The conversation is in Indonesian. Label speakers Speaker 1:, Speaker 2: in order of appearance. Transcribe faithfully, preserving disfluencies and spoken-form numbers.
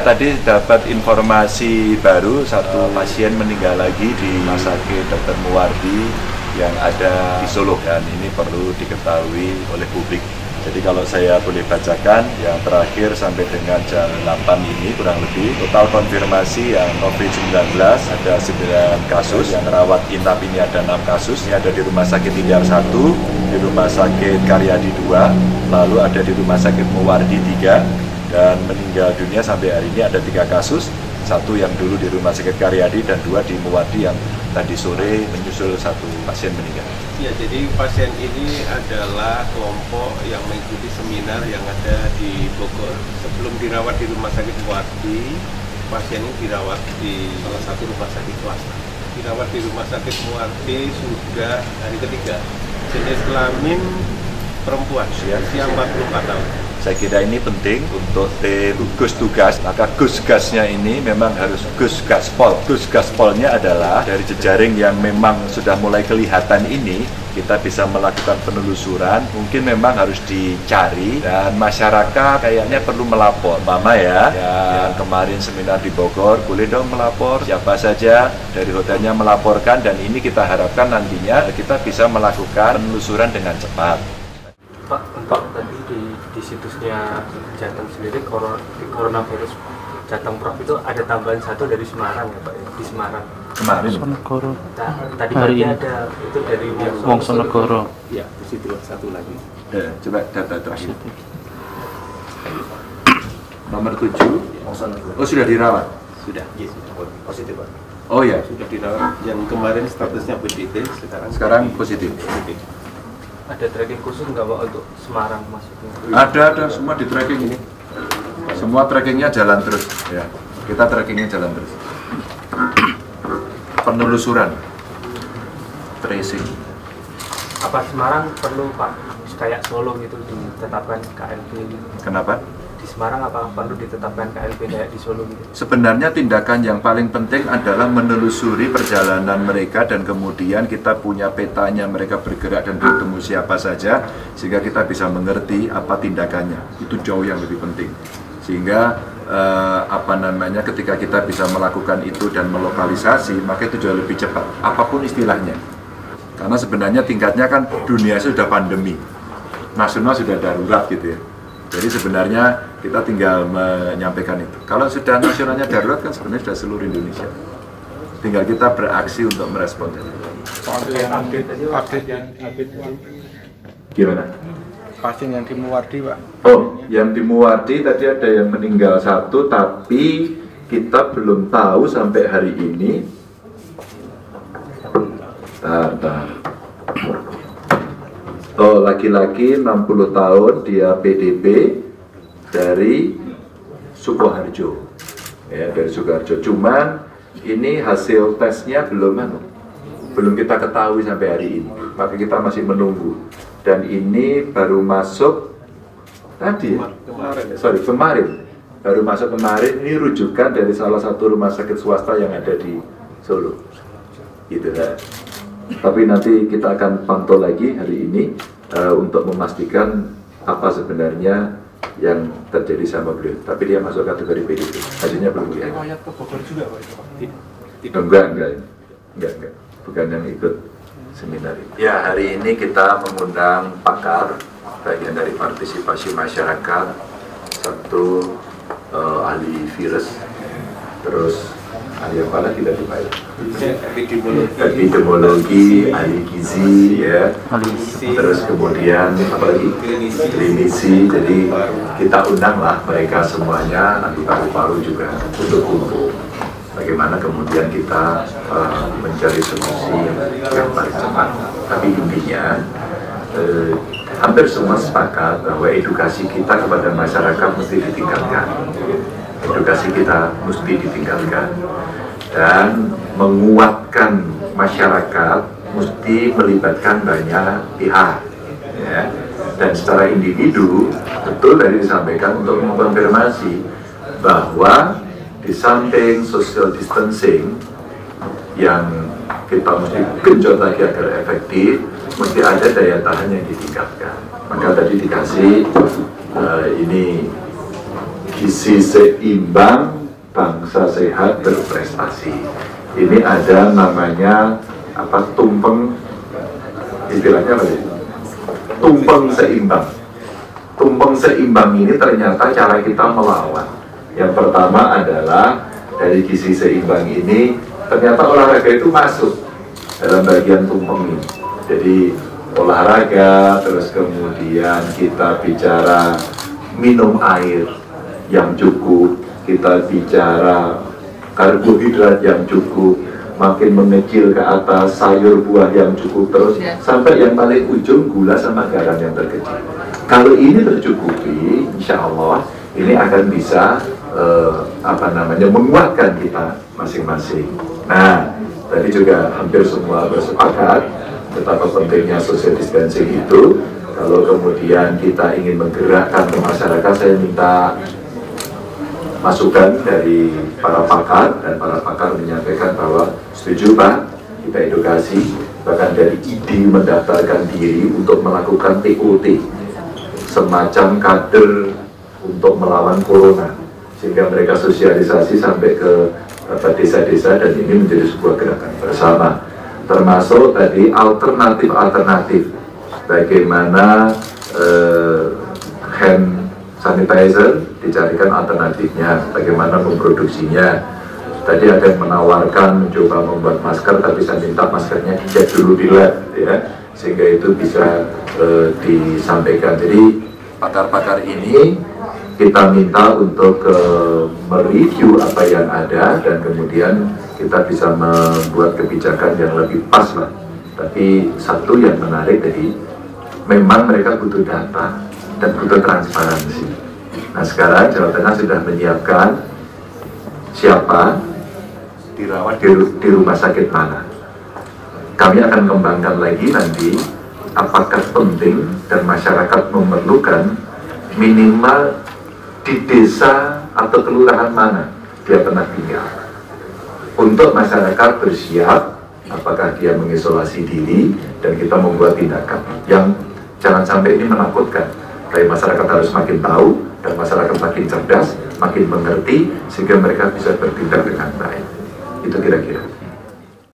Speaker 1: Tadi dapat informasi baru, satu pasien meninggal lagi di Rumah Sakit Dokter Muwardi yang ada di Solo, dan ini perlu diketahui oleh publik. Jadi kalau saya boleh bacakan, yang terakhir sampai dengan jam delapan ini kurang lebih, total konfirmasi yang COVID sembilan belas ada sembilan kasus, yang rawat inap ini ada enam kasus, ini ada di Rumah Sakit Indihar satu, di Rumah Sakit Karyadi dua, lalu ada di Rumah Sakit Muwardi tiga, dan meninggal dunia sampai hari ini ada tiga kasus, satu yang dulu di Rumah Sakit Karyadi dan dua di Muwardi yang tadi sore menyusul satu pasien meninggal.
Speaker 2: Ya, jadi pasien ini adalah kelompok yang mengikuti seminar yang ada di Bogor. Sebelum dirawat di Rumah Sakit Muwardi, pasien ini dirawat di salah satu rumah sakit swasta. Dirawat di Rumah Sakit Muwardi sudah hari ketiga. Jenis kelamin perempuan, usia empat puluh empat tahun.
Speaker 1: Saya kira ini penting untuk tim gugus tugas, maka gusgasnya ini memang harus gus gaspol. Gus gaspolnya adalah dari jejaring yang memang sudah mulai kelihatan ini, kita bisa melakukan penelusuran, mungkin memang harus dicari, dan masyarakat kayaknya perlu melapor. Mama ya, yang kemarin seminar di Bogor, boleh dong melapor, siapa saja dari hotelnya melaporkan, dan ini kita harapkan nantinya kita bisa melakukan penelusuran dengan cepat.
Speaker 3: Pak, untuk tadi di, di situsnya Jateng sendiri, coronavirus Jateng Prof itu ada tambahan satu dari Semarang ya Pak, di Semarang.
Speaker 1: Kemarin?
Speaker 3: Wongsonego. Tadi pagi ada, itu dari
Speaker 4: Wongsonego.
Speaker 2: Ya, positif satu lagi.
Speaker 1: Ya, coba data terakhir. Nomor tujuh. Oh, sudah dirawat?
Speaker 2: Sudah, ya, positif Pak.
Speaker 1: Oh ya?
Speaker 2: Sudah dirawat. Yang kemarin statusnya P D T, sekarang
Speaker 1: sekarang positif.
Speaker 2: positif.
Speaker 3: Ada tracking khusus nggak Pak untuk Semarang maksudnya?
Speaker 1: Ada, ada, semua di tracking ini. Semua trackingnya jalan terus. Ya, kita trackingnya jalan terus. Penelusuran, tracing.
Speaker 3: Apa Semarang perlu Pak, kayak Solo gitu ditetapkan K L B?
Speaker 1: Kenapa?
Speaker 3: Di Semarang apa perlu ditetapkan K L B kayak di Solo gitu?
Speaker 1: Sebenarnya tindakan yang paling penting adalah menelusuri perjalanan mereka, dan kemudian kita punya petanya mereka bergerak dan bertemu siapa saja, sehingga kita bisa mengerti apa tindakannya. Itu jauh yang lebih penting. Sehingga eh, apa namanya ketika kita bisa melakukan itu dan melokalisasi, maka itu jauh lebih cepat. Apapun istilahnya. Karena sebenarnya tingkatnya kan dunia sudah pandemi, nasional sudah darurat gitu ya. Jadi sebenarnya kita tinggal menyampaikan itu. Kalau sudah nasionalnya darurat kan sebenarnya sudah seluruh Indonesia. Tinggal kita beraksi untuk merespon.
Speaker 4: Soal yang update, update yang update
Speaker 1: Gimana?
Speaker 4: pasien yang di Muwardi Pak.
Speaker 1: Oh, yang di Muwardi tadi ada yang meninggal satu, tapi kita belum tahu sampai hari ini. Tar, tar. Oh, laki-laki enam puluh tahun, dia P D P dari Sukoharjo, ya, dari Sukoharjo. Cuman ini hasil tesnya belum belum kita ketahui sampai hari ini, maka kita masih menunggu. Dan ini baru masuk tadi,
Speaker 2: Kemarin, ya?
Speaker 1: sorry kemarin, baru masuk kemarin. Ini rujukan dari salah satu rumah sakit swasta yang ada di Solo, gitu kan. Tapi nanti kita akan pantau lagi hari ini uh, untuk memastikan apa sebenarnya yang terjadi sama beliau. Tapi dia masuk kategori P D P. Hasilnya belum kelihatan.
Speaker 4: Riwayat ke Bogor juga Pak itu Pak?
Speaker 1: Enggak, enggak, enggak, enggak. Bukan yang ikut seminar ini. Ya, hari ini kita mengundang pakar, bagian dari partisipasi masyarakat, satu uh, ahli virus, terus ahli apa lagi tadi Pak?
Speaker 2: Epidemiologi,
Speaker 1: Epidemiologi, ahli gizi, ya. Terus kemudian apa lagi?
Speaker 2: Klinisi.
Speaker 1: Klinisi. Jadi kita undang lah mereka semuanya, nanti paru-paru juga untuk kumpul. Bagaimana kemudian kita uh, mencari solusi yang paling cepat. Tapi intinya eh, hampir semua sepakat bahwa edukasi kita kepada masyarakat mesti ditingkatkan. Edukasi kita mesti ditingkatkan. Dan menguatkan masyarakat mesti melibatkan banyak pihak, ya. Dan secara individu betul tadi disampaikan untuk mengkonfirmasi bahwa di samping social distancing yang kita mesti genjot lagi agar efektif, mesti ada daya tahan yang ditingkatkan. Maka tadi dikasih uh, ini gizi seimbang, bangsa sehat berprestasi. Ini ada namanya apa, tumpeng, istilahnya apa sih? Tumpeng seimbang. Tumpeng seimbang ini ternyata cara kita melawan. Yang pertama adalah dari gizi seimbang ini ternyata olahraga itu masuk dalam bagian tumpeng ini. Jadi olahraga, terus kemudian kita bicara minum air yang cukup, kita bicara karbohidrat yang cukup, makin mengecil ke atas sayur buah yang cukup, terus sampai yang paling ujung gula sama garam yang terkecil. Kalau ini tercukupi, insya Allah ini akan bisa eh, apa namanya menguatkan kita masing-masing. Nah, tadi juga hampir semua bersepakat betapa pentingnya social distancing itu. Kalau kemudian kita ingin menggerakkan ke masyarakat, saya minta masukan dari para pakar, dan para pakar menyampaikan bahwa setuju Pak, kita edukasi, bahkan dari ide mendaftarkan diri untuk melakukan T O T, semacam kader untuk melawan corona, sehingga mereka sosialisasi sampai ke desa-desa, dan ini menjadi sebuah gerakan bersama. Termasuk tadi alternatif-alternatif, bagaimana eh, hand sanitizer dicarikan alternatifnya, bagaimana memproduksinya. Tadi ada yang menawarkan mencoba membuat masker, tapi saya minta maskernya dicek dulu di lab, ya, sehingga itu bisa eh, disampaikan. Jadi pakar-pakar ini kita minta untuk eh, mereview apa yang ada, dan kemudian kita bisa membuat kebijakan yang lebih pas lah. Tapi satu yang menarik tadi, memang mereka butuh data dan butuh transparansi. Nah, sekarang Jawa Tengah sudah menyiapkan siapa dirawat di, di rumah sakit mana. Kami akan kembangkan lagi nanti apakah penting dan masyarakat memerlukan minimal di desa atau kelurahan mana dia pernah tinggal, untuk masyarakat bersiap apakah dia mengisolasi diri, dan kita membuat tindakan yang jangan sampai ini menakutkan. Tapi masyarakat harus makin tahu, dan masyarakat makin cerdas, makin mengerti, sehingga mereka bisa bertindak dengan baik. Itu kira-kira.